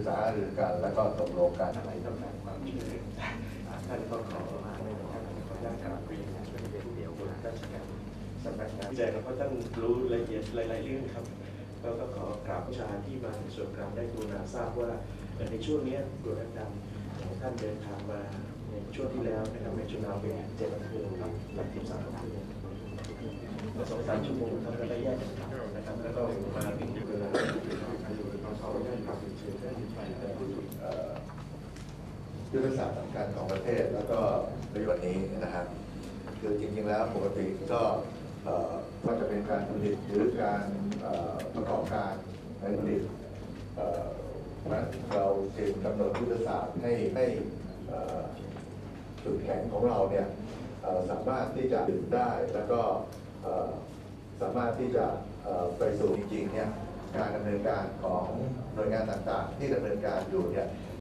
ษาหรือกันแล้วก็ตกลงกันอะไรต้องการความช่วยเหลือท่านก็ขอมาในท่านขออนุญาตกราบเรียนบริเวณเดียวกับราชการสำนักงานแจ้งแล้วก็ท่านรู้รายละเอียดหลายๆเรื่องครับแล้วก็ขอกราบประชาที่มาในส่วนกลางได้กรุณาทราบว่าในช่วงนี้กรมการของท่านเดินทางมาในช่วงที่แล้วนะครับในช่วงเราเป็น7 วันคืนครับหลัก13 คืน2-3 ชั่วโมงทำกันได้แยกกันกลับนะครับแล้วก็มาถึงเวลาขออนุญาตกราบเชิญท่านยุทธศาสตร์สำคัญของประเทศแล้วก็ในวันนี้นะครับคือจริงๆแล้วปกติก็จะเป็นการผลิตหรือการประกอบการในผลิตเราจึงกำหนดยุทธศาสตร์ให้จุดแข็งของเราเนี่ยสามารถที่จะดึงได้แล้วก็สามารถที่จะไปสู่จริงๆเนี่ยการดำเนินการของหน่วยงานต่างๆที่ดำเนินการอยู่เนี่ย